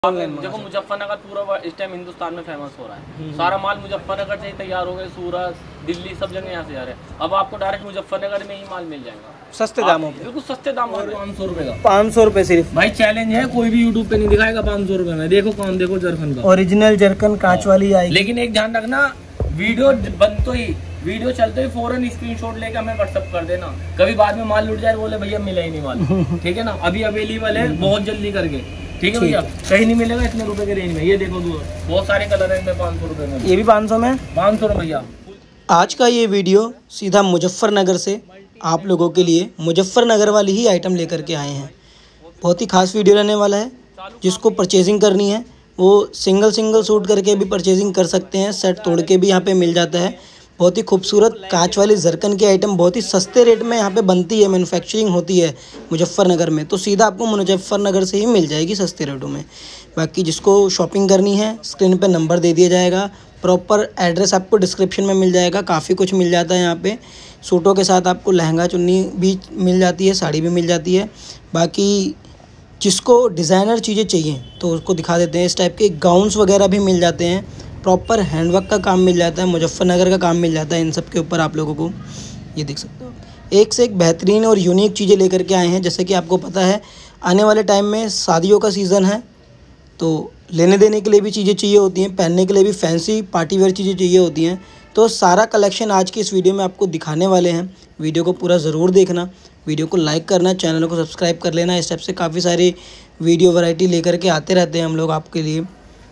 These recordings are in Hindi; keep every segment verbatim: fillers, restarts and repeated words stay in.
देखो मुजफ्फरनगर पूरा इस टाइम हिंदुस्तान में फेमस हो रहा है, सारा माल मुजफ्फरनगर से ही तैयार हो गए, सूरत दिल्ली सब जगह यहाँ से आ रहे हैं। अब आपको डायरेक्ट मुजफ्फरनगर में ही माल मिल जाएगा सस्ते दामों पे, बिल्कुल सस्ते दामों में, पाँच सौ रुपए का, पाँच सौ रुपए सिर्फ। भाई चैलेंज है, कोई भी यूट्यूब पे नहीं दिखाएगा पाँच सौ रुपए में। देखो कौन, देखो जरकन का ओरिजिनल जरकन कांच वाली आएगी। लेकिन एक ध्यान रखना, वीडियो बन तो ही वीडियो चलते ही फौरन स्क्रीनशॉट लेके हमें व्हाट्सअप कर देना, कभी बाद में माल लुट जाए बोले भैया मिला ही नहीं माल। ठीक है ना, अभी अवेलेबल है, बहुत जल्दी करके। ठीक है भैया, कहीं नहीं मिलेगा इतने रुपए के रेंज में। ये देखो दूर बहुत सारे कलर है, पाँच सौ रुपए में, ये भी पाँच सौ में, पाँच सौ रुपये भैया। आज का ये वीडियो सीधा मुजफ्फरनगर से आप लोगों के लिए मुजफ्फरनगर वाली ही आइटम लेकर के आए हैं। बहुत ही खास वीडियो रहने वाला है। जिसको परचेजिंग करनी है वो सिंगल सिंगल सूट करके भी परचेजिंग कर सकते हैं, सेट तोड़ के भी यहाँ पे मिल जाता है। बहुत ही खूबसूरत कांच वाली जरकन की आइटम बहुत ही सस्ते रेट में यहाँ पे बनती है, मैन्युफैक्चरिंग होती है मुजफ्फरनगर में, तो सीधा आपको मुजफ्फरनगर से ही मिल जाएगी सस्ते रेटों में। बाकी जिसको शॉपिंग करनी है स्क्रीन पे नंबर दे दिया जाएगा, प्रॉपर एड्रेस आपको डिस्क्रिप्शन में मिल जाएगा। काफ़ी कुछ मिल जाता है यहाँ पे, सूटों के साथ आपको लहंगा चुन्नी भी मिल जाती है, साड़ी भी मिल जाती है। बाकी जिसको डिज़ाइनर चीज़ें चाहिए तो उसको दिखा देते हैं, इस टाइप के गाउन्स वगैरह भी मिल जाते हैं, प्रॉपर हैंडवर्क का काम मिल जाता है, मुजफ्फरनगर का काम मिल जाता है। इन सब के ऊपर आप लोगों को ये देख सकते हो, एक से एक बेहतरीन और यूनिक चीज़ें लेकर के आए हैं। जैसे कि आपको पता है आने वाले टाइम में शादियों का सीज़न है, तो लेने देने के लिए भी चीज़ें चाहिए होती हैं, पहनने के लिए भी फैंसी पार्टी वेयर चीज़ें चाहिए होती हैं। तो सारा कलेक्शन आज की इस वीडियो में आपको दिखाने वाले हैं। वीडियो को पूरा ज़रूर देखना, वीडियो को लाइक करना, चैनल को सब्सक्राइब कर लेना। इस टाइप से काफ़ी सारी वीडियो वैरायटी लेकर के आते रहते हैं हम लोग आपके लिए।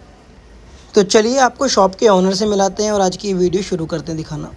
तो चलिए आपको शॉप के ऑनर से मिलाते हैं और आज की वीडियो शुरू करते हैं दिखाना।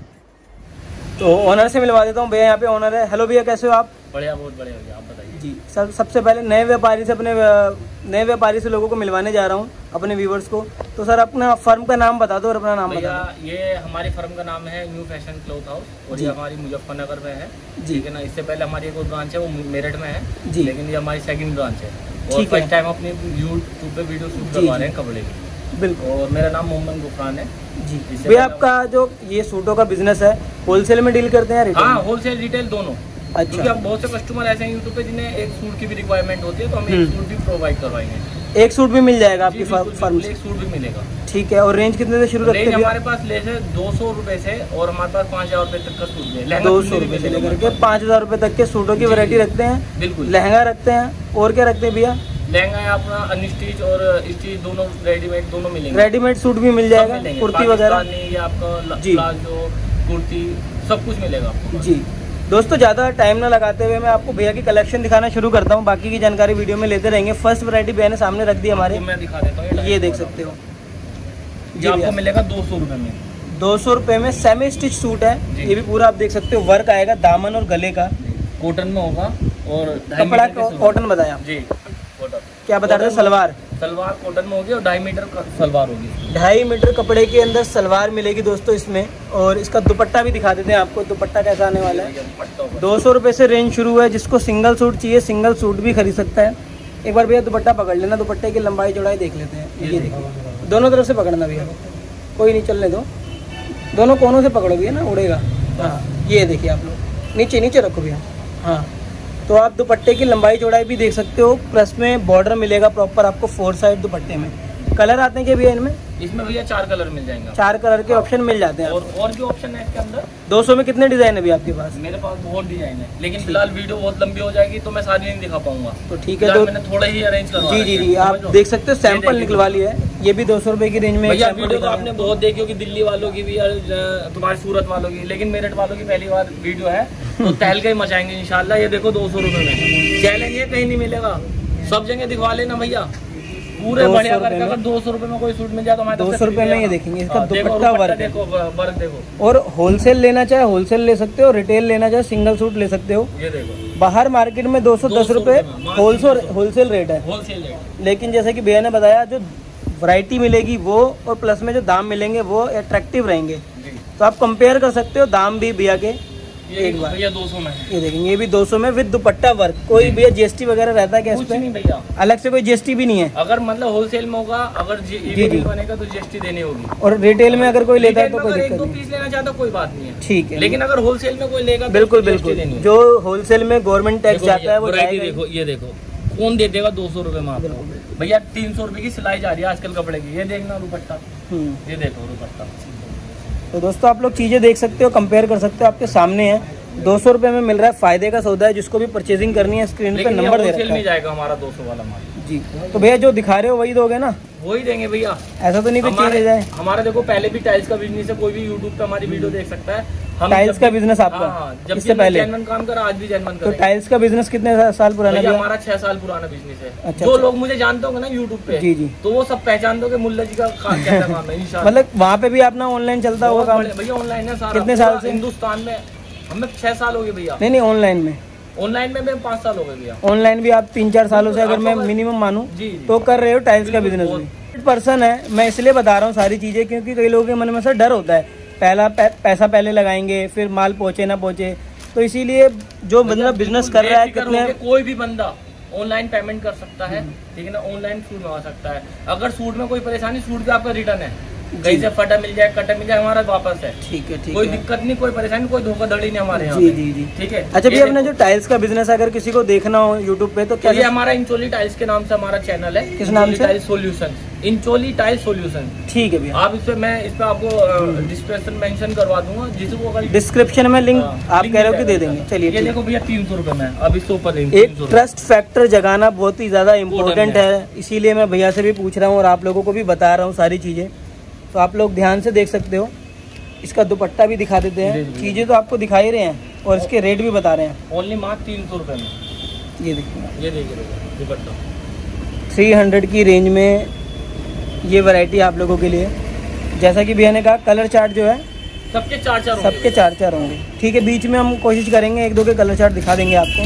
तो ऑनर से मिलवा देता हूँ। भैया यहाँ पे ऑनर है। हेलो भैया, कैसे हो आप? बढ़िया, बहुत बढ़िया भैया, आप बताइए जी। सर सबसे पहले नए व्यापारी से अपने नए व्यापारी से लोगों को मिलवाने जा रहा हूँ, अपने व्यूवर्स को। तो सर अपना फर्म का नाम बता दो और अपना नाम बता दो। ये हमारी फर्म का नाम है न्यू फैशन क्लॉथ हाउस और ये हमारी मुजफ्फरनगर में है जी। ठीक है ना, इससे पहले हमारी एक ब्रांच है वो मेरठ में है जी, लेकिन ये हमारी सेकंड ब्रांच है और फर्स्ट टाइम अपनी यूट्यूब पे वीडियो शूट करवा रहे हैं कपड़े की। बिल्कुल। और मेरा नाम मोहम्मद गुफरान है जी। भैया आपका जो ये सूटों का बिजनेस है, होलसेल में डील करते हैं? हाँ, होलसेल रिटेल दोनों। अच्छा। क्योंकि हम बहुत से कस्टमर ऐसे हैं यूट्यूब पे जिन्हें एक सूट की भी रिक्वायरमेंट होती है, तो हम एक सूट भी प्रोवाइड करवाएंगे। एक सूट भी मिल जाएगा आपकी फर्म से? एक सूट भी मिलेगा। ठीक है। और रेंज कितने से शुरू रखते हैं? हमारे पास लेस है दो सौ रुपए से और हमारे पास पाँच हजार रुपए तक का सूट है। दो सौ रुपए से लेकर के पाँच हजार रुपए तक के सूटों की वैरायटी रखते हैं। बिल्कुल। लहंगा रखते हैं, और क्या रखते हैं भैया? लहंगा है अपना अनस्टिच और स्टिच दोनों, रेडीमेड दोनों मिलेंगे। रेडीमेड सूट भी मिल जाएगा, कुर्ती वगैरह जी, आपका प्लाजो कुर्ती सब कुछ मिलेगा आपको जी। दोस्तों ज़्यादा टाइम ना लगाते हुए मैं आपको भैया की कलेक्शन दिखाना शुरू करता हूँ, बाकी की जानकारी वीडियो में लेते रहेंगे। फर्स्ट वैरायटी भैया ने सामने रख दी हमारे, मैं दिखा देता हूँ। ये देख सकते हो जी, आपको मिलेगा दो सौ रुपये में। दो सौ रुपये में सेमी स्टिच सूट है, ये भी पूरा आप देख सकते हो, वर्क आएगा दामन और गले का, कॉटन में होगा। और कपड़ा कॉटन बताया जी, क्या बता रहे थे? सलवार सलवार कॉटन में होगी और ढाई मीटर सलवार होगी। ढाई मीटर कपड़े के अंदर सलवार मिलेगी दोस्तों इसमें। और इसका दुपट्टा भी दिखा देते हैं आपको, दुपट्टा कैसा आने वाला है। दो सौ रुपये से रेंज शुरू है, जिसको सिंगल सूट चाहिए सिंगल सूट भी खरीद सकता है। एक बार भैया दुपट्टा पकड़ लेना, दुपट्टे की लंबाई चौड़ाई देख लेते हैं। ये देखिए, दोनों तरफ से पकड़ना भैया, कोई नहीं चलने दो, दोनों कोनों से पकड़ो भैया ना, उड़ेगा। हाँ, ये देखिए आप लोग, नीचे नीचे रखो भैया। हाँ, तो आप दुपट्टे की लंबाई चौड़ाई भी देख सकते हो, प्लस में बॉर्डर मिलेगा प्रॉपर आपको फोर साइड दुपट्टे में। कलर आते हैं क्या भैया इनमें? इसमें भैया चार कलर मिल जाएंगे, चार कलर के ऑप्शन मिल जाते हैं। और और भी ऑप्शन है इसके अंदर। दो सौ में कितने डिजाइन है भैया आपके पास? मेरे पास बहुत डिजाइन है, लेकिन फिलहाल वीडियो बहुत लंबी हो जाएगी तो मैं सारी नहीं दिखा पाऊंगा। तो ठीक है, तो मैंने थोड़ा ही अरेंज करवा जी जी जी आप देख सकते हो, सैंपल निकलवा लिया है। ये भी दो सौ रुपए की रेंज में भैया। वीडियो तो आपने बहुत देखी होगी, दिल्ली वालों की भी और तुम्हारे सूरत वालों की, लेकिन मेरठ वालों की पहली बार वीडियो है तो तहलका ही मचाएंगे इंशाल्लाह। ये देखो दो सौ रुपए में, चैलेंज है, कहीं नहीं मिलेगा, सब जगह दिखवा लेना भैया पूरे बढ़िया करके। अगर दो सौ रुपए में कोई सूट मिल जाए तो हमारे दो सौ रुपए में ये देखेंगे, इसका दुपट्टा वर्क देखो, वर्क देखो। और होलसेल लेना चाहे होलसेल ले सकते हो, रिटेल लेना चाहे सिंगल सूट ले सकते हो। ये देखो, बाहर मार्केट में दो सौ दस रुपए होलसेल होलसेल रेट है, होलसेल रेट। लेकिन जैसे कि भैया ने बताया, जो वैरायटी मिलेगी वो और प्लस में जो दाम मिलेंगे वो अट्रैक्टिव रहेंगे। तो आप कंपेयर कर सकते हो दाम भी भैया के। एक बार भैया दो सौ में ये देखेंगे, ये भी दो सौ में विद दुपट्टा वर्क। कोई भैया जीएसटी वगैरह रहता है क्या इस पे? नहीं भैया, अलग से कोई जीएसटी भी नहीं है। अगर मतलब होलसेल में होगा, अगर जी जी बनेगा तो जीएसटी देनी होगी। और रिटेल में अगर कोई लेता है तो कोई दिक्कत नहीं, एक दो पीस लेना चाहता कोई बात नहीं है, ठीक है। लेकिन अगर होलसेल में कोई लेगा, बिल्कुल बिल्कुल, जो होलसेल में गवर्नमेंट टैक्स जाता है वो देखो। ये देखो कौन दे देगा दो सौ रुपए में आपको भैया। तीन सौ रुपए की सिलाई जा रही है आजकल कपड़े की। ये देखना दुपट्टा, ये देखो दुपट्टा। तो दोस्तों आप लोग चीजें देख सकते हो, कंपेयर कर सकते हो, आपके सामने है। दो सौ रुपए में मिल रहा है, फायदे का सौदा है। जिसको भी परचेजिंग करनी है स्क्रीन पे नंबर दे रखा है। जाएगा हमारा दो सौ वाला माल जी। तो भैया जो दिखा रहे हो वही दोगे ना? वही देंगे भैया, ऐसा तो नहीं कोई चीज ले जाए। हमारा देखो पहले भी टाइल्स का बिजनेस है, कोई भी यूट्यूब पे हमारी वीडियो देख सकता है। हम टाइल्स का बिजनेस आपका? हाँ, जब इससे पहले जेन्युइन काम करा, आज भी जेन्युइन कर। तो टाइल्स का बिजनेस कितने साल पुराना है? हमारा छह साल पुराना बिजनेस है। अच्छा, जो अच्छा। लोग मुझे जानते होंगे ना यूट्यूब पे, जी जी, तो वो सब पहचान दो कि मुल्ला जी का कैसा काम है। मतलब वहाँ पे भी अपना ऑनलाइन चलता होगा भैया? ऑनलाइन है सारा। कितने साल से? हिंदुस्तान में हमें छह साल हो गए भैया। नहीं नहीं, ऑनलाइन में ऑनलाइन में मैं पाँच साल हो गए भैया। ऑनलाइन भी आप तीन चार सालों से अगर मैं मिनिमम मानूं तो कर रहे हो टाइल्स का बिजनेस भी। पर्सन है, मैं इसलिए बता रहा हूँ सारी चीजें क्योंकि कई लोगों के मन में से डर होता है, पहला पैसा पहले लगाएंगे फिर माल पहुंचे ना पहुंचे। तो इसीलिए जो बंदा बिजनेस कर रहा है, कितने कोई भी बंदा ऑनलाइन पेमेंट कर सकता है, ठीक है ना, ऑनलाइन सूट मंगा सकता है। अगर सूट में कोई परेशानी, सूट पे आपका रिटर्न है, कहीं से फटा मिल जाए, कटा मिल जाए, हमारा वापस है। ठीक है, ठीक कोई है। दिक्कत नहीं, कोई परेशानी, कोई धोखाधड़ी नहीं हमारे यहाँ। जी जी जी, ठीक है। अच्छा भैया, अपना जो टाइल्स का बिजनेस अगर किसी को देखना हो यूट्यूब पे तो क्या? ये हमारा इंचोली टाइल्स के नाम से हमारा चैनल है। किस नाम से? Tiles solution, Incholi tiles solution. ठीक है भैया, आप इस पे मैं इस पे आपको डिस्क्रिप्शन मेंशन करवा दूंगा, जिसको अगर डिस्क्रिप्शन में लिंक आप कह रहे हो कि दे देंगे। चलिए, ये देखो भैया तीन सौ रुपए में अब इसके ऊपर एक ट्रस्ट फैक्टर जगाना बहुत ही ज्यादा इम्पोर्टेंट है, इसीलिए मैं भैया से भी पूछ रहा हूँ और आप लोगों को भी बता रहा हूँ सारी चीजें। तो आप लोग ध्यान से देख सकते हो। इसका दुपट्टा भी दिखा देते हैं, चीजें तो आपको दिखा ही रहे हैं और इसके रेट भी बता रहे हैं। ओनली मात्र तीन सौ रुपए में। ये देखिए, ये देखिए दुपट्टा थ्री हंड्रेड की रेंज में ये वैरायटी आप लोगों के लिए। जैसा कि भैया ने कहा, कलर चार्ट जो है सबके चार चार सबके चार चार होंगे। ठीक है, बीच में हम कोशिश करेंगे एक दो के कलर चार्ट दिखा देंगे आपको।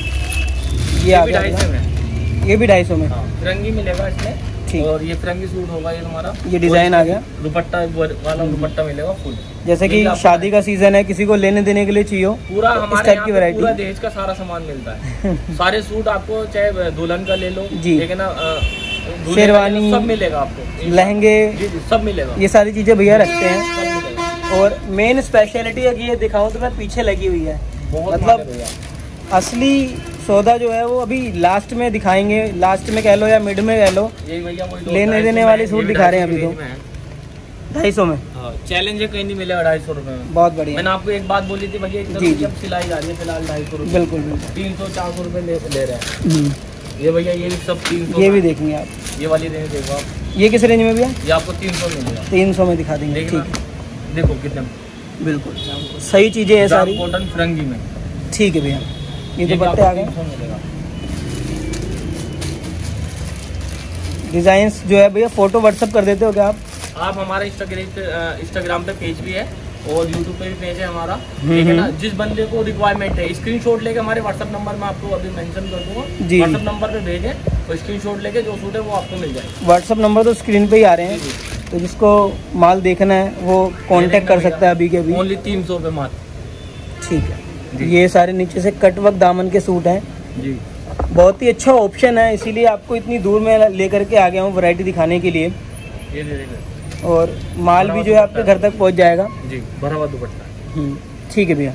ये आ गया, ये भी ढाई सौ में फिरंगी मिलेगा इसमें। ठीक। और ये फिरंगी सूट होगा ये तुम्हारा। ये डिजाइन आ गया, दुपट्टा वाला दुपट्टा मिलेगा फुल। जैसे कि शादी का सीजन है, किसी को लेने देने के लिए चाहिए पूरा तो हमारे इस टाइप की वैरायटी, पूरा दहेज का सारा सामान मिलता है। सारे सूट आपको, चाहे दुल्हन का ले लो जी, ठीक है ना, शेरवानी सब मिलेगा आपको, लहंगे सब मिलेगा। ये सारी चीजें भैया रखते हैं। और मेन स्पेशलिटी अगर ये दिखाऊं तो मैं पीछे लगी हुई है, मतलब असली सौदा जो है वो अभी लास्ट में दिखाएंगे, लास्ट में कह लो या मिड में कह लो। लेने देने वाले सूट दिखा रहे हैं अभी तो ढाई सौ में। चैलेंज है, कहीं नहीं मिलेगा ढाई सौ रुपए में। बहुत बढ़िया। मैंने आपको एक बात बोली थी भैया, इतना सिलाई जा रही है फिलहाल ढाई सौ रुपए। बिल्कुल बिल्कुल, तीन सौ चार सौ रुपए ले रहे हैं ये भैया। ये भी सब तीन सौ। ये भी देखेंगे आप, ये वाली रेंज देखो आप। ये किस रेंज में भैया? ये आपको तीन सौ मिलेगा। तीन सौ में दिखा देंगे। ठीक है, देखो कितने बिल्कुल सही चीजें हैं सारी, कॉटन फिरंगी में। ठीक है भैया, ये दुपट्टे आ गए। डिजाइन्स जो है भैया फोटो व्हाट्सअप कर देते हो क्या आप? आप हमारे इंस्टाग्राम पे इंस्टाग्राम पे पेज भी है और यूट्यूब पे भी पेज है हमारा, ठीक है ना। जिस बंदे को रिक्वायरमेंट है स्क्रीनशॉट लेके हमारे व्हाट्सअप नंबर में आपको अभी मेंशन कर दूंगा, व्हाट्सअप नंबर पे भेजें और स्क्रीनशॉट लेके जो सूट है वो आपको मिल जाएगा। व्हाट्सअप नंबर तो स्क्रीन पे ही आ रहे हैं, तो जिसको माल देखना है वो कांटेक्ट कर सकता है अभी के अभी। ओनली तीन सौ रुपये मात्र। ठीक है, ये सारे नीचे से कट वर्क दामन के सूट हैं जी, बहुत ही अच्छा ऑप्शन है, इसीलिए आपको इतनी दूर में लेकर के आ गया हूँ वैरायटी दिखाने के लिए। ये दे देंगे और माल भी जो है आपके घर तक पहुँच जाएगा जी, भरा हुआ दुपट्टा। ठीक है भैया।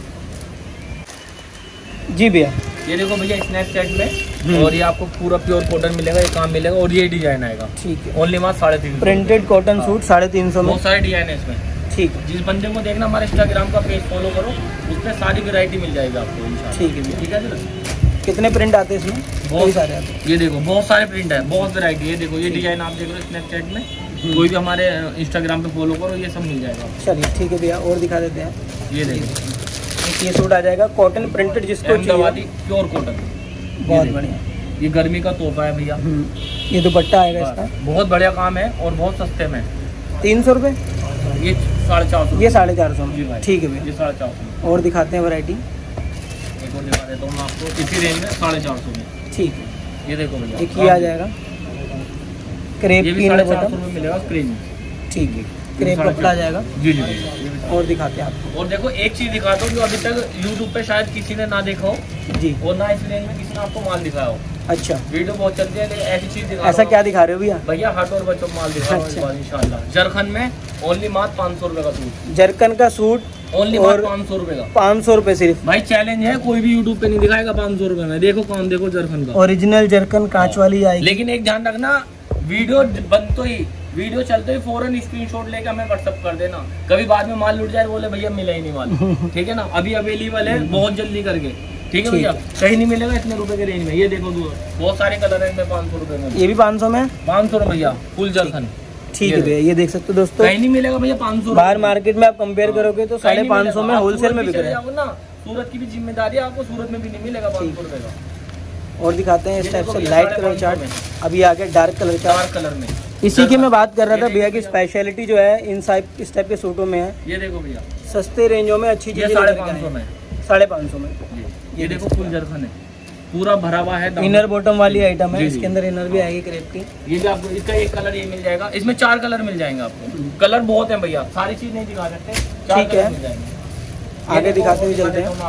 जी भैया, ये देखो भैया स्नैपचैट में, और ये आपको पूरा प्योर कॉटन मिलेगा, ये काम मिलेगा और ये डिजाइन आएगा। ठीक है, ओनली मात्र साढ़े तीन प्रिंटेड कॉटन सूट साढ़े तीन सौ में। बहुत सारे डिजाइन है इसमें। ठीक है, जिस बंदे को देखना हमारे इंस्टाग्राम का पेज फॉलो करो, उसमें सारी वैरायटी मिल जाएगी आपको इंशाल्लाह। ठीक है भैया। ठीक है सर। कितने प्रिंट आते हैं इसमें? बहुत सारे आते हैं। ये देखो बहुत सारे प्रिंट है, बहुत वैरायटी। ये देखो ये डिजाइन आप देख रहे हो स्नैपचैट में, कोई भी हमारे इंस्टाग्राम पे फॉलो करो, ये सब मिल जाएगा। चलिए ठीक है भैया, और दिखा देते हैं। ये देखो ये सूट आ जाएगा कॉटन प्रिंटेड, जिसको चाहिए प्योर कॉटन, बहुत बढ़िया। ये गर्मी का तोहफा है भैया। ये दुपट्टा आएगा इसका, बहुत बढ़िया काम है और बहुत सस्ते में। तीन सौ रुपये, ये साढ़े चार सौ। ये साढ़े चार सौ में। ठीक है भैया, ये साढ़े चार सौ। और दिखाते हैं वैरायटी, एक और दिखा देता हूँ मैं आपको इसी रेंज में साढ़े चार सौ में। ठीक है, ये देखो भैया, एक ये आ जाएगा क्रेप ये भी साढ़े चार सौ में मिलेगा स्क्रीन। ठीक है, क्रेप कपड़ा आ जाएगा। जी जी। और दिखाते हैं आपको। और देखो एक चीज दिखाता हूँ जो अभी तक यूट्यूब पे शायद किसी ने ना देखा हो जी, और ना इस रेंज में किसी ने आपको माल दिखाया हो। अच्छा, वीडियो बहुत चलती है लेकिन ऐसी चीज दिखा। ऐसा क्या दिखा रहे हो भैया? भैया हट और बच्चों माल दिखा रहा हूं अच्छा। इंशाल्लाह। जरखन में ओनली मात्र पाँच सौ रुपए का सूट। जरकन का सूट ओनली और पाँच सौ रुपए का, पाँच सौ रुपए सिर्फ। भाई चैलेंज है, कोई भी यूट्यूब पे नहीं दिखाएगा पाँच सौ रुपए में। देखो काम, देखो जरखन का ओरिजिनल जरकन कांच वाली आएगी। लेकिन एक ध्यान रखना, वीडियो बन तो ही वीडियो चलते ही फौरन स्क्रीनशॉट लेकर हमें व्हाट्सअप कर देना। कभी बाद में माल लुट जाए, बोले भैया मिला ही नहीं माल। ठीक है ना, अभी अवेलेबल है, बहुत जल्दी करके। ठीक है भैया, कहीं नहीं मिलेगा इतने रुपए के रेंज में। ये देखो बहुत सारे कलर है इनमें पाँच सौ रुपए में। ये भी पाँच सौ में, पाँच सौ भैया फुल जरखन। ठीक है भैया, ये देख सकते हो दोस्तों, कहीं नहीं मिलेगा भैया पाँच सौ। बाहर मार्केट में आप कंपेयर करोगे तो साढ़े पाँच सौ में होलसेल में बिक रहा है ना। सूरत की भी जिम्मेदारी है, आपको सूरत में भी नहीं मिलेगा पाँच सौ रुपए का। और दिखाते हैं इस टाइप से लाइट कलर चार्ट। अभी आ गया dark colour chart, dark colour में। इसी की मैं बात कर रहा था भैया की स्पेशलिटी जो है इन टाइप इस टाइप के सूटों में है। ये देखो भैया, सस्ते रेंजों में अच्छी चीजें साढ़े पाँच सौ में, साढ़े पाँच सौ में। ये देखो फुल जरखन है, पूरा भरा हुआ है। इनर बॉटम वाली आइटम है, इसके अंदर इनर भी आएगी क्रेप की। ये भी आपको इसका एक कलर ये मिल जाएगा, इसमें चार कलर मिल जाएंगे आपको। कलर बहुत है भैया, सारी चीज नहीं दिखा सकते। ठीक है, आगे दिखाते हुए चलते हैं।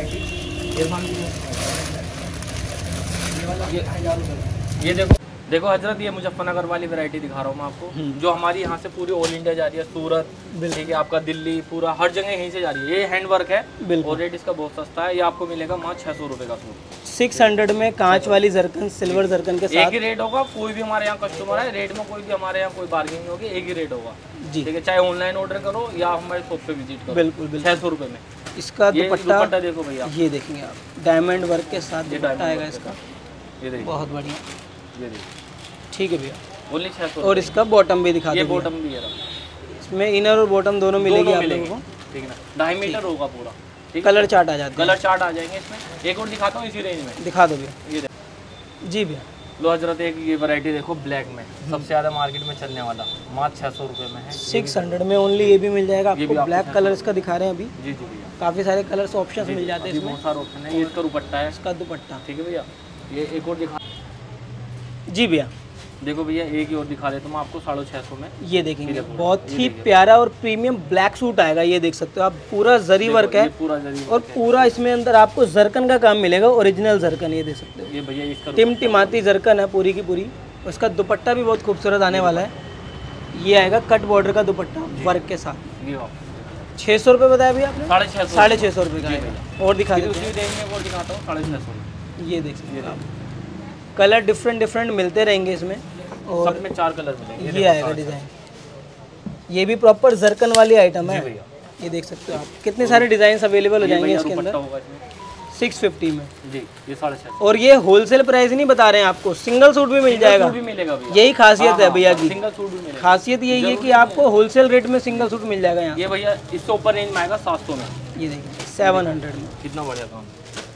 ये देखो देखो हजरत, ये मुजफ्फरनगर वाली वैरायटी दिखा रहा हूँ मैं आपको, जो हमारी यहाँ से पूरी ऑल इंडिया जा रही है। सूरत, ठीक है, आपका दिल्ली, पूरा हर जगह यहीं से जा रही है। ये हैंड वर्क है और रेट इसका बहुत सस्ता है। ये आपको मिलेगा वहाँ छह सौ रुपए का सूट, सिक्स हंड्रेड में कांच वाली जरकन, सिल्वर जरकन के साथ। एक ही रेट होगा। कोई भी हमारे यहाँ कस्टमर है, रेट में कोई भी हमारे यहाँ कोई बार्गेनिंग होगी, एक ही रेट होगा जी। ठीक है, चाहे ऑनलाइन ऑर्डर करो या हमारे शॉप पे विजिट करो। बिल्कुल, छह सौ रुपए में। इसका दुपट्टा देखो भैया, ये देखेंगे आप, डायमंड वर्क के साथ दुपट्टा आएगा इसका। ये देखिए, बहुत बढ़िया, ये देखिए, ठीक है भैया। ओनली छह सौ। और इसका बॉटम भी दिखा ये दो। बॉटम भी है, इसमें इनर और बॉटम दोनों मिलेगी आप लोगों को। ठीक है ना, ढाई मीटर होगा पूरा। ठीक, कलर चार्ट आ जाता है, कलर चार्ट आ जाएंगे इसमें। एक और दिखाता हूँ इसी रेंज में, दिखा दो भैया। ये देखो जी भैया, लो हजरत, एक ये वैरायटी देखो ब्लैक में, सबसे ज्यादा मार्केट में चलने वाला, मात्र छह सौ रुपए में है। सिक्स हंड्रेड में ओनली ये भी मिल जाएगा आपको। ब्लैक कलर इसका दिखा रहे हैं अभी। जी जी भैया, काफी सारे कलर्स ऑप्शंस मिल जाते हैं इसमें, बहुत सारे ऑप्शन है। ये इसका दुपट्टा है, इसका दुपट्टा। ठीक है भैया, ये एक और दिखा। जी भैया, देखो भैया, एक ही और दिखा देता हूँ आपको साढ़े छः सौ में। ये देखेंगे, बहुत ही प्यारा और प्रीमियम ब्लैक सूट आएगा। ये देख सकते हो आप, पूरा जरी वर्क है, पूरा जरी और पूरा इसमें अंदर आपको जरकन का काम मिलेगा, ओरिजिनल जरकन। ये देख सकते हो, ये भैया इसका टिमटिमाती जरकन है पूरी की पूरी। उसका दुपट्टा भी बहुत खूबसूरत आने वाला है। ये आएगा कट बॉर्डर का दुपट्टा वर्क के साथ। छः सौ रुपये बताया भैया आपने? साढ़े छः साढ़े छः सौ रुपये का। और दिखा उसी रेंज में और दिखाता हूँ, साढ़े छः सौ में। ये देख सकते हो आप, कलर डिफरेंट डिफरेंट मिलते रहेंगे इसमें, और सब में चार कलर मिलेंगे। ये आएगा डिजाइन, ये भी प्रॉपर जरकन वाली आइटम है। ये देख सकते हो आप, कितने सारे डिजाइन अवेलेबल हो जाएंगे इसके अंदर। सिक्स फिफ्टी में जी, ये साढ़े छः। और ये होलसेल प्राइस नहीं बता रहे हैं आपको, सिंगल सूट भी मिल जाएगा। भी मिलेगा भैया, यही खासियत है भैया की। सिंगल सूट भी मिलेगा। खासियत यही है कि आपको होलसेल रेट में सिंगल सूट मिल जाएगा यहाँ। ये भैया इससे ऊपर रेंज में आएगा सात सौ में। ये देखिए, सेवन हंड्रेड में। कितना बढ़िया काम,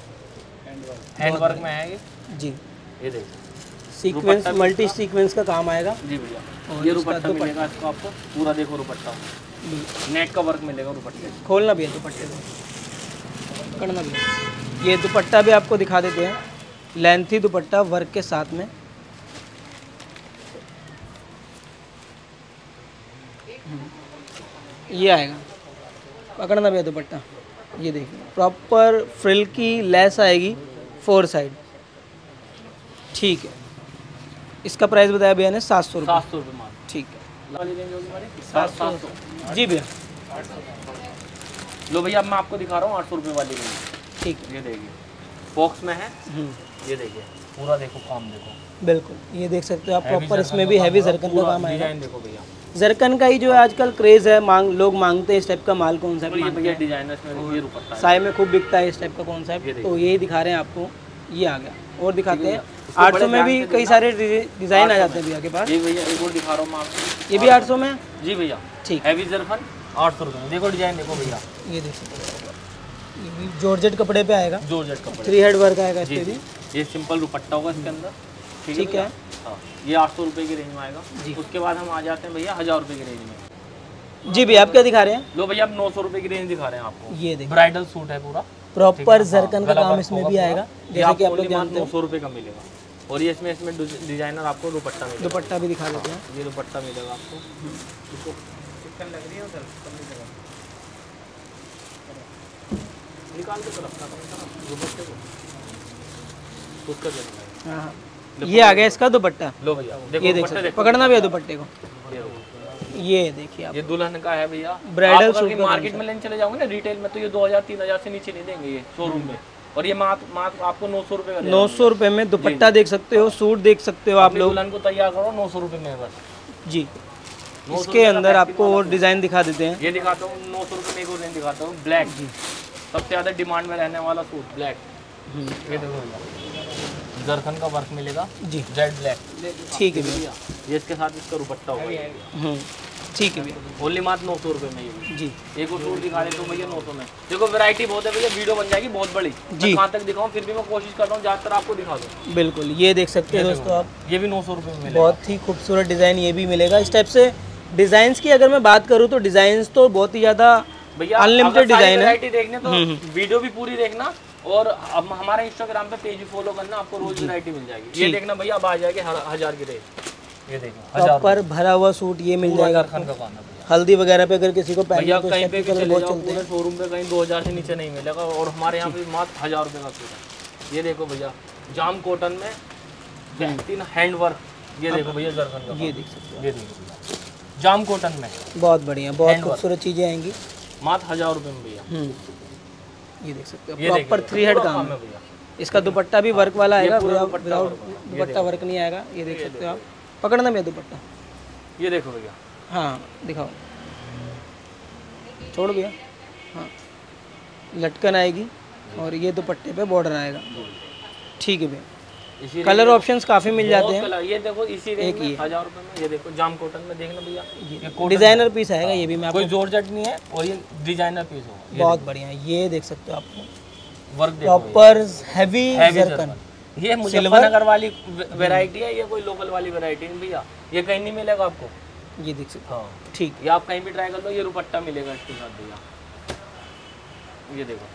हैंड वर्क में है ये जी। ये देखिए, सीक्वेंस, मल्टी सीक्वेंस का काम आएगा जी भैया। और ये दुपट्टा मिलेगा इसको आपको, पूरा देखो दुपट्टा, नेट का वर्क मिलेगा दुपट्टे। खोलना भी है दुपट्टे को, पकड़ना भी है। ये दुपट्टा भी आपको दिखा देते हैं, लेंथी दुपट्टा वर्क के साथ में। ये आएगा, पकड़ना भी है दुपट्टा। ये देखिए, प्रॉपर फ्रिल की लेस आएगी फोर साइड। ठीक है, इसका प्राइस बताया भैया ने सात सौ रुपये। सात सौ रुपये मात्र। ठीक है, वाली रेंज होगी हमारी सात सौ। जी भैया। लो भैया, अब मैं आपको दिखा रहा हूँ आठ सौ रुपये वाली रेंज। ठीक है, ये देखिए, बॉक्स में है। ये देखिए, पूरा देखो काम देखो। बिल्कुल, ये देख सकते हो आप, प्रॉपर इसमें भी हैवी जरकन का काम आएगा। डिजाइन देखो भैया, जरकन का ही जो है आजकल क्रेज है, मांग लोग मांगते हैं इस टाइप का माल। कौन सा ये भैया डिजाइनर्स में ये दुपट्टा साय में खूब बिकता है इस टाइप का कॉन्सेप्ट, तो यही दिखा रहे हैं आपको। ये आ गया, और दिखाते हैं आठ सौ में भी कई सारे डिजाइन आ जाते हैं भैया के पास। ये भैया एक और दिखा रहा हूँ मैं आपको, ये भी आठ सौ में। जी भैया, ठीक। हैवी जरकन आठ सौ रुपये में। देखो डिजाइन देखो भैया, ये देख सकते हो, ये भी जॉर्जेट कपड़े पे आएगा, जॉर्जेट कपड़े, थ्री हेड वर्क आएगा इस पे भी। ये सिंपल दुपट्टा होगा इसके अंदर, ठीक है। हाँ, ये आठ सौ रुपये की रेंज में आएगा जी। उसके बाद हम आ जाते हैं भैया हज़ार रुपये की रेंज में। जी भैया, आप क्या दिखा रहे हैं? लो भैया, अब नौ सौ रुपये की रेंज दिखा रहे हैं आपको। ये देखिए, ब्राइडल सूट है पूरा, प्रॉपर जरकन का काम इसमें भी आएगा, जैसे कि आप लोग जानते नौ हैं। सौ रुपये का मिलेगा। और ये इसमें इसमें डिजाइनर आपको दुपट्टा मिलेगा। दुपट्टा भी दिखा देते हैं, ये दुपट्टा मिलेगा आपको। इसको चिकन लग रही है उधर, निकाल के तो रखना पड़ता ना दुपट्टे को, उसका देना। हाँ, ये आ गया इसका दुपट्टा। लो भैया, ये देख सकते, पकड़ना भी है दुपट्टे को। ये देखिए आप, ये दुल्हन का है भैया। ब्राइडल सूट मार्केट में लेने चले जाओगे ना रिटेल में तो ये दो हजार तीन हजार से नीचे नहीं देंगे ये शोरूम में, और ये मात्र मात्र आपको नौ सौ रुपए का नौ सौ रुपए में दुपट्टा देख सकते हो, सूट देख सकते हो आप लोग। दुल्हन को तैयार करो नौ सौ रुपए में बस जी। इसके अंदर आपको और डिजाइन दिखा देते हैं। ये दिखाता हूँ नौ सौ रुपए में एक और डिजाइन दिखाता हूँ, ब्लैक जी सबसे ज्यादा डिमांड में रहने वाला सूट ब्लैक। ये देखो जरकन का वर्क मिलेगा जी, जेड ब्लैक। ठीक है भैया, ये इसके साथ इसका दुपट्टा होगा। ठीक है भैया, ओनली मात्र नौ सौ रुपए में ये जी। एक और सूट दिखा देता हूँ भैया नौ सौ में। देखो वैरायटी बहुत है भैया, वीडियो बन जाएगी बहुत बड़ी जी। कहाँ तक दिखाऊँ, फिर भी मैं कोशिश करता हूँ ज्यादातर आपको दिखा दूँ। बिल्कुल, ये देख सकते हैं दोस्तों आप, ये भी नौ सौ रुपए में मिलेगा। बहुत ही खूबसूरत डिजाइन ये भी मिलेगा। इस टाइप से डिजाइन्स की अगर मैं बात करूँ तो डिजाइन्स तो बहुत ही ज्यादा भैया अनलिमिटेड डिजाइन है। देखने तो वीडियो भी पूरी देखना, और हम हमारे इंस्टाग्राम पे पेज भी फॉलो करना, आपको रोज वैरायटी मिल जाएगी। ये देखना भैया अब आ जाएगी हजार की रेट। ये देखो प्रॉपर भरा हुआ सूट ये मिल जाएगा। हल्दी वगैरह पे अगर किसी को भैया कहीं पे भी चले जाओ पूरे शोरूम पे कहीं दो हजार से नीचे नहीं मिलेगा, और हमारे यहाँ पे मात्र हजार रुपए का सूट है। ये देखो भैया जाम कॉटन में बेहतरीन हैंड वर्क। ये देखो भैया जरकन का, ये देख सकते हो, ये देखो जाम कॉटन में बहुत बढ़िया, बहुत खूबसूरत चीजें आएंगी मात्र हजार रुपए में भैया। ये देख सकते हो प्रॉपर थ्री हेड काम है भैया। इसका दुपट्टा भी वर्क वाला आएगा, विदाउट दुपट्टा वर्क नहीं आएगा। ये देख सकते हो आप, पकड़ना भैया दुपट्टा। ये देखो भैया, हाँ दिखाओ, छोड़ भैया। हाँ लटकन आएगी और ये दुपट्टे पे बॉर्डर आएगा। ठीक है भैया, कलर ऑप्शंस काफी मिल जाते हैं। ये देखो इसी रेंज में हजार रुपए में। ये देखो जाम कॉटन में देखना भैया, ये डिजाइनर पीस आएगा। ये भी मैं कोई जॉर्जेट नहीं है और ये डिजाइनर पीस होगा। बहुत बढ़िया, ये देख सकते हो आपको वर्क प्रॉपर हैवी जरकन। ये मुजफ्फरनगर वाली वैरायटी है, ये कोई लोकल वाली वैरायटी नहीं भैया, ये कहीं नहीं मिलेगा आपको। ये देख सकते हो, हाँ ठीक, ये आप कहीं भी ट्राई कर लो, ये दुपट्टा मिलेगा इसके साथ भैया। ये देखो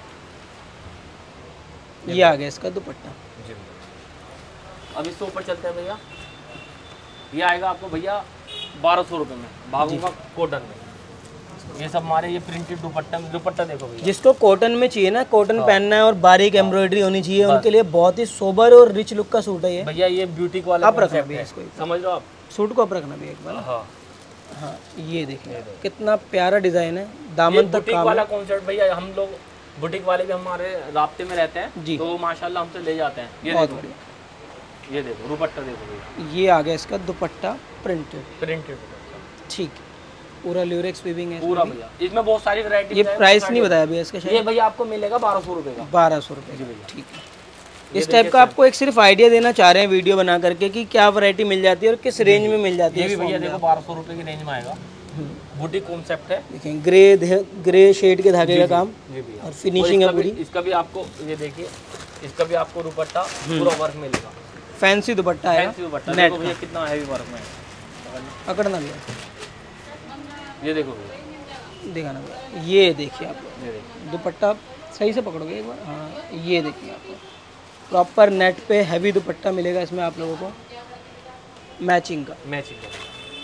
ये आ गया इसका दुपट्टा जी। अब इससे ऊपर चलते हैं भैया, ये आएगा आपको भैया बारह सौ रुपये में, भागों का कॉटन में। ये सब हमारे ये प्रिंटेड दुपट्टा दुपट्टा देखो भैया। जिसको कॉटन में चाहिए ना, कॉटन हाँ। पहनना है और बारीक एम्ब्रॉयडरी होनी चाहिए, उनके लिए बहुत ही सोबर और रिच लुक का सूट है ये भैया। ये ब्यूटी वाला आप रखना भैया इसको, समझ लो आप सूट को आप रखना भैया एक बार। हाँ हाँ ये देखिए कितना प्यारा डिजाइन है, दामन तक काम वाला कॉन्सेप्ट भैया। हम लोग बुटीक वाले भी हमारे राब्ते में रहते हैं जी, तो माशाल्लाह हमसे ले जाते हैं। ये देखो, ये देखो दुपट्टा देखो भैया, ये आ गया इसका दुपट्टा प्रिंटेड प्रिंटेड ठीक, पूरा ल्यूरेक्स वीविंग है पूरा भैया। इसमें बहुत सारी वैरायटी। ये प्राइस नहीं बताया भैया इसका, ये भैया आपको मिलेगा बारह सौ रुपए का। बारह सौ रुपए जी भैया, ठीक है। इस टाइप का आपको एक सिर्फ आइडिया देना चाह रहे हैं वीडियो बना करके कि क्या वैरायटी मिल जाती है और किस रेंज में मिल जाती है। ये भी भैया देखो बारह सौ रुपए की रेंज में आएगा, बुटीक कॉन्सेप्ट है। देखें ग्रे ग्रे शेड के धागे का काम और फिनिशिंग है पूरी। इसका भी आपको ये देखिए, इसका भी आपको दुपट्टा पूरा वर्क मिलेगा, फैंसी दुपट्टा है, फैंसी दुपट्टा। देखो भैया कितना हैवी वर्क में है, पकड़ना भैया। ये देखो भैया, दिखाना भैया, ये देखिए आप दुपट्टा सही से पकड़ोगे एक बार। हाँ ये देखिए आपको प्रॉपर नेट पे हैवी दुपट्टा मिलेगा इसमें आप लोगों को, मैचिंग का मैचिंग का।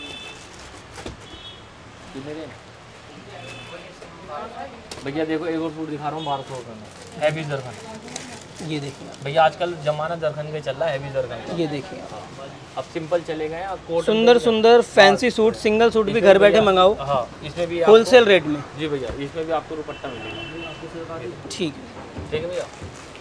भैया देखो एक और सूट दिखा रहा हूँ बारह सौ रुपये में, हैवी जरकन। ये देखिए भैया आजकल जमाना जरकन का चल रहा है, हैवी जरकन। ये देखिए अब सिंपल चले गए, सुंदर सुंदर फैंसी सूट, सिंगल सूट भी घर बैठे मंगाओ। हाँ इसमें भी होलसेल रेट में जी भैया, इसमें भी आपको दुपट्टा मिलेगा। ठीक है ठीक है भैया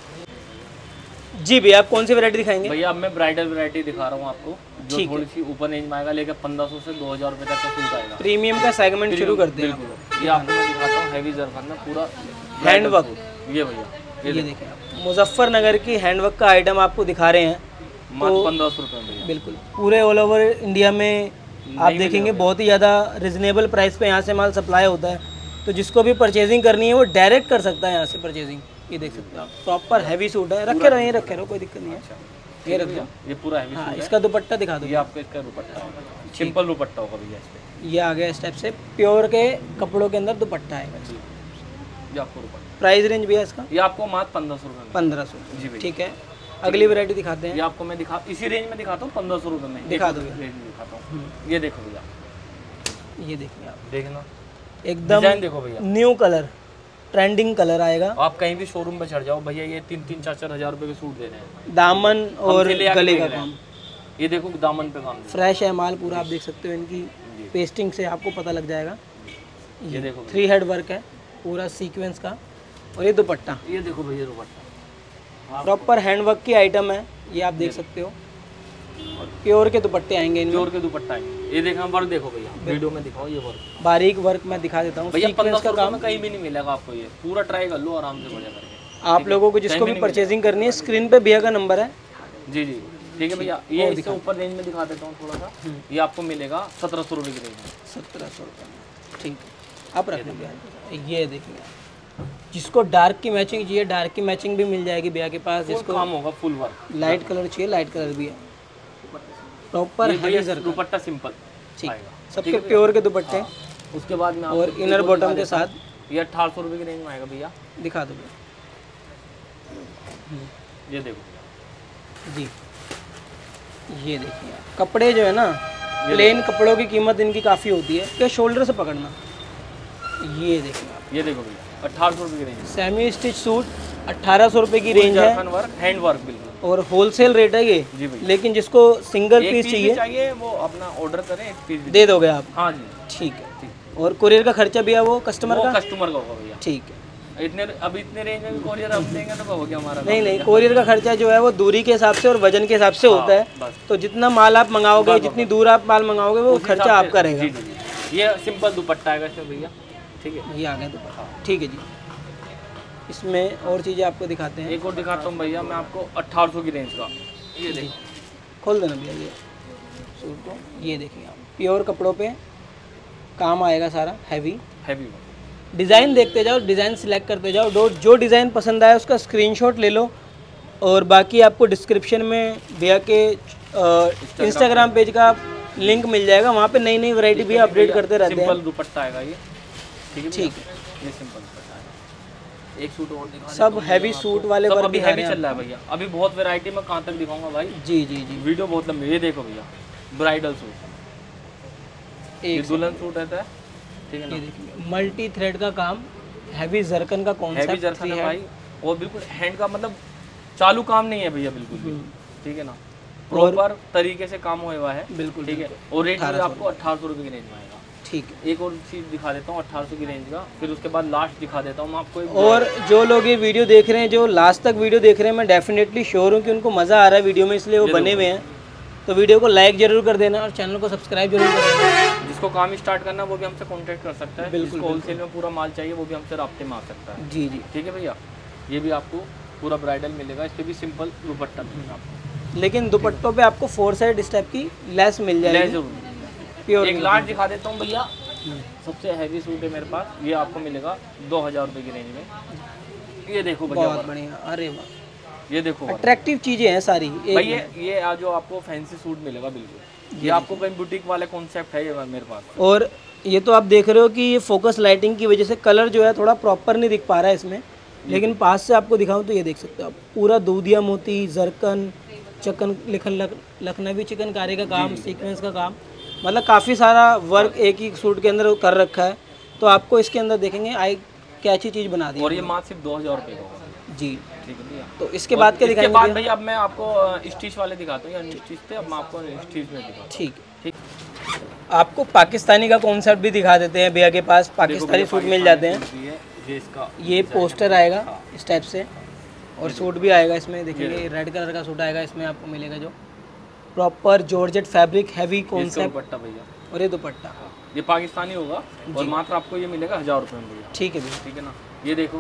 जी। भैया आप कौन सी वैरायटी दिखाएंगे? भैया अब मैं ब्राइडल वैरायटी दिखा रहा हूँ आपको, जो थोड़ी सी ऊपर रेंज में आएगा, लेकर पंद्रह सौ से दो हजार रुपये तक का सूट आएगा। प्रीमियम का सेगमेंट शुरू करते हैं। बिल्कुल, ये आपको मैं दिखाता हूँ हैवी जरकन में पूरा हैंडवर्क। ये भैया ये देखिए मुजफ्फरनगर की हैंडवर्क का आइटम आपको दिखा रहे हैं, मात्र पंद्रह सौ रुपये में। बिल्कुल पूरे ऑल ओवर इंडिया में आप देखेंगे बहुत ही ज़्यादा रिजनेबल प्राइस पे यहाँ से माल सप्लाई होता है, तो जिसको भी परचेजिंग करनी है वो डायरेक्ट कर सकता है यहाँ से परचेजिंग। ये देख सकते हो आप प्रॉपर हैवी सूट है, रखे रहो यहीं रखे रहो, कोई दिक्कत नहीं है। ये रख दो, ये पूरा हैवी हाँ, इसका दुपट्टा दिखा दो। ये आपका इसका दुपट्टा सिंपल दुपट्टा होगा भैया इस पे। ये आ गया इस टाइप से प्योर के कपड़ों के अंदर दुपट्टा आएगा। ये आपको दुपट्टा प्राइस रेंज भैया इसका? ये आपको मात्र पंद्रह सौ रुपये पंद्रह सौ जी भैया। ठीक है, अगली वैरायटी दिखाते हैं। ये आपको मैं दिखा इसी रेंज में दिखाता हूँ, पंद्रह सौ रुपये में दिखा दो दिखाता हूँ। ये देखो भैया, ये देखिए आप देखना एकदम डिजाइन देखो भैया, न्यू कलर ट्रेंडिंग कलर आएगा। आप कहीं भी शोरूम पे चढ़ जाओ भैया, ये तीन तीन चार चार हजार रुपए के सूट दे रहे हैं। दामन और गले का काम, ये देखो दामन पे काम फ्रेश है माल पूरा, आप देख सकते हो इनकी पेस्टिंग से आपको पता लग जाएगा। ये देखो थ्री हेड वर्क है पूरा सीक्वेंस का। और ये दुपट्टा, ये देखो भैया दुपट्टा प्रॉपर हैंडवर्क की आइटम है, ये आप देख सकते हो। और प्योर के दुपट्टे आएंगे इनमें, प्योर के दुपट्टा आएंगे। ये देखो वर्क देखो भैया, वीडियो में दिखाओ ये वर्क, बारीक वर्क मैं दिखा देता हूँ। भैया पंद्रह सौ रुपये में कहीं भी नहीं मिलेगा आपको, ये पूरा ट्राई कर लो आराम से बढ़िया करके। आप लोगों को जिसको भी परचेजिंग करनी है, स्क्रीन पे भैया का नंबर है। जी जी ठीक है भैया। ये इससे ऊपर रेंज में दिखा देता हूँ थोड़ा सा, ये आपको मिलेगा सत्रह सौ रुपये की रेंज में। सत्रह सौ रुपये में, ठीक है। आप रख लो भैया, ये देखिए जिसको डार्क की मैचिंग चाहिए, डार्क की मैचिंग भी मिल जाएगी भैया के पास। जिसको काम होगा फुल वर्क, लाइट कलर चाहिए, लाइट कलर भी है। प्रॉपर दुपट्टा सिंपल, ठीक, सबके प्योर के दुपट्टे। उसके बाद में और इनर बॉटम के साथ ये अठारह सौ रुपये की रेंज में आएगा भैया। दिखा दो ये देखो जी, ये देखिए कपड़े जो है ना, प्लेन कपड़ों की कीमत इनकी काफ़ी होती है। क्या शोल्डर से पकड़ना, ये देखिए आप, ये देखो भैया अठारह सौ रुपये की रेंज, सेमी स्टिच सूट अट्ठारह सौ रुपये की रेंज है। हैंड वर्क बिल्कुल, और होलसेल रेट है ये। जी भैया। लेकिन जिसको सिंगल पीस चाहिए चाहिए वो अपना ऑर्डर करें, एक पीस दे दोगे आप? हाँ जी ठीक है। और कुरियर का खर्चा भी है वो कस्टमर का? कस्टमर का होगा भैया। ठीक है। इतने अब इतने रेंज में कोरियर अब देंगे तो हो गया हमारा। नहीं नहीं, कोरियर का खर्चा जो है वो दूरी के हिसाब से और वजन के हिसाब से होता है। तो जितना माल आप मंगाओगे, जितनी दूर आप माल मंगाओगे, वो खर्चा आपका रहेगा। ये सिंपल दुपट्टा आएगा इसमें भैया, ठीक है। ये आ गया दुपट्टा, ठीक है जी। इसमें और चीज़ें आपको दिखाते हैं। एक और दिखाता हूँ भैया मैं आपको अठारह सौ की रेंज का। ये देखिए, खोल देना भैया ये सूट को। ये देखिए आप, प्योर कपड़ों पे काम आएगा सारा, हैवी हैवी। डिज़ाइन देखते जाओ, डिज़ाइन सिलेक्ट करते जाओ। जो जो डिज़ाइन पसंद आए उसका स्क्रीनशॉट ले लो। और बाकी आपको डिस्क्रिप्शन में भैया के इंस्टाग्राम पेज का लिंक मिल जाएगा, वहाँ पे नई नई वैरायटी भी अपडेट करते रहते हैं। सिंपल दुपट्टा आएगा ये, ठीक है। ठीक है, ये सिंपल दुपट्टा आएगा। एक सूट और दिखा, सब हैवी सूट वाले वर्क अभी हैवी चल रहा है भैया। अभी बहुत वैरायटी में कहाँ तक दिखाऊंगा भाई। जी जी जी, वीडियो बहुत लंबी। ये देखो भैया ब्राइडल सूट, एक दुल्हन सूट रहता है, ठीक है ना। ये देखिए मल्टी थ्रेड का काम, हैवी जरकन का कॉन्सेप्ट, हैवी जरकन है भाई। और बिल्कुल हैंड का मतलब चालू काम नहीं है भैया, बिल्कुल भी, ठीक है ना। प्रॉपर तरीके से काम हुआ है, बिल्कुल, ठीक है। और रेट आपको अठारह सौ रुपये की रेंज में आएगा, ठीक है। एक और चीज़ दिखा देता हूँ अठारह सौ की रेंज का, फिर उसके बाद लास्ट दिखा देता हूँ मैं आपको। और जो लोग ये वीडियो देख रहे हैं, जो लास्ट तक वीडियो देख रहे हैं, मैं डेफिनेटली श्योर हूँ कि उनको मज़ा आ रहा है वीडियो में, इसलिए वो बने हुए हैं। तो वीडियो को लाइक जरूर कर देना और चैनल को सब्सक्राइब जरूर कर देना। जिसको काम स्टार्ट करना वो भी हमसे कांटेक्ट कर सकता है। बिल्कुल, होलसेल में पूरा माल चाहिए वो भी हमसे राब्ते में आ सकता है। जी जी, ठीक है भैया। ये भी आपको पूरा ब्राइडल मिलेगा, इस पर भी सिंपल दुपट्टा मिलेगा आपको। लेकिन दुपट्टों पे आपको फोर साइड इस टाइप की लेस मिल जाएगी। लेस जरूर। प्योर एक लास्ट दिखा देता हूँ भैया, सबसे हैवी सूट है मेरे पास, ये आपको मिलेगा दो हज़ार रुपये की रेंज में। ये देखो भैया, बहुत बढ़िया, अरे वाह, ये देखो अट्रैक्टिव चीजें हैं सारी। भाई ये ये जो आपको फैंसी सूट मिलेगा, बिल्कुल ये आपको कहीं बुटीक वाले कॉन्सेप्ट है ये मेरे पास। और ये तो आप देख रहे हो कि ये फोकस लाइटिंग की वजह से कलर जो है थोड़ा प्रॉपर नहीं दिख पा रहा है इसमें, लेकिन पास से आपको दिखाऊं तो ये देख सकते हो आप, पूरा दूधिया मोती, जरकन, चिकन लिखन लख, लखनवी चिकनकारी का काम, सीक्वेंस का काम, मतलब काफ़ी सारा वर्क एक ही सूट के अंदर कर रखा है। तो आपको इसके अंदर देखेंगे आई क्या अच्छी चीज़ बना दी। और ये मात्र सिर्फ दो हज़ार रुपये का जी, ठीक है भैया। तो इसके बाद क्या दिखाएंगे? इसके बाद भैया अब मैं आपको स्टिच वाले दिखाता हूँ, या स्टिच थे, अब मैं आपको स्टिच में दिखाता हूँ। ठीक ठीक। आपको पाकिस्तानी का कॉन्सेप्ट भी दिखा देते हैं भैया के पास, पाकिस्तानी सूट मिल जाते हैं। ये इसका ये पोस्टर आएगा इस टाइप से, और सूट भी आएगा इसमें, देखिए रेड कलर का सूट आएगा इसमें आपको मिलेगा, जो proper georgette fabric, heavy concept दुपट्टा भैया। और ये दुपट्टा ये पाकिस्तानी होगा और मात्र आपको ये मिलेगा हज़ार रुपये में भैया। ठीक है भैया, ठीक है ना। ये देखो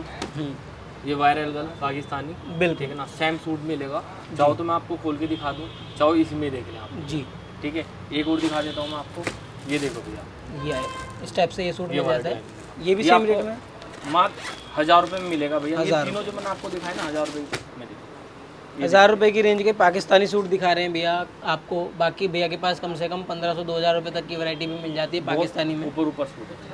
ये वायरल गर्ल पाकिस्तानी, बिल्कुल, ठीक है ना। सेम सूट मिलेगा, चाहो तो मैं आपको खोल के दिखा दूँ, चाहो इसमें देख लें आप जी, ठीक है। एक और दिखा देता हूँ मैं आपको, ये देखो भैया, ये आए इस टाइप से ये सूट मिल जाता है, ये भी सेम रेट में मात्र हज़ार रुपये में मिलेगा भैया। ये तीनों जो मैंने आपको दिखाया ना हज़ार रुपये में, हज़ार रुपये की रेंज के पाकिस्तानी सूट दिखा रहे हैं भैया आपको। बाकी भैया के पास कम से कम पंद्रह सौ दो हज़ार रुपये तक की वैरायटी भी मिल जाती है पाकिस्तानी में, ऊपर ऊपर सूट है।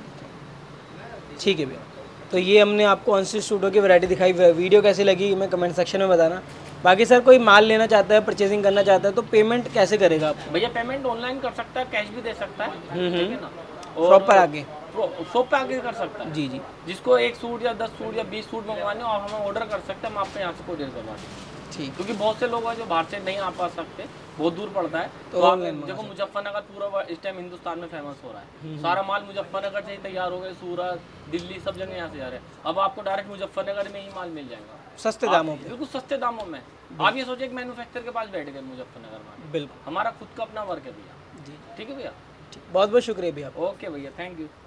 ठीक है भैया। तो ये हमने आपको अनस्टिच सूटों की वैरायटी दिखाई। वीडियो कैसी लगी मैं कमेंट सेक्शन में बताना। बाकी सर कोई माल लेना चाहता है, परचेजिंग करना चाहता है, तो पेमेंट कैसे करेगा आप? भैया पेमेंट ऑनलाइन कर सकता है, कैश भी दे सकता है, ठीक है ना। शॉप पर आके शॉप पे आके कर सकता है। जी जी, जिसको एक सूट या दस सूट या बीस सूट मंगवाने हो आप हमें ऑर्डर कर सकते हैं, हम आपको यहाँ से कोरियर करवा देंगे। ठीक, क्योंकि बहुत से लोग हैं जो बाहर से नहीं आ पा सकते, बहुत दूर पड़ता है। तो तो आप online देखो मुजफ्फरनगर पूरा इस टाइम हिंदुस्तान में फेमस हो रहा है, सारा माल मुजफ्फरनगर से ही तैयार हो गए, सूरत, दिल्ली, सब जगह यहाँ से जा रहे हैं। अब आपको डायरेक्ट मुजफ्फरनगर में ही माल मिल जाएगा सस्ते दामों पे। बिल्कुल सस्ते दामों में। आप ये सोचिए कि मैन्युफैक्चर के पास बैठ गए मुजफ्फरनगर में, बिल्कुल, हमारा खुद का अपना वर्क है भैया। जी ठीक है भैया, बहुत बहुत शुक्रिया भैया। ओके भैया, थैंक यू।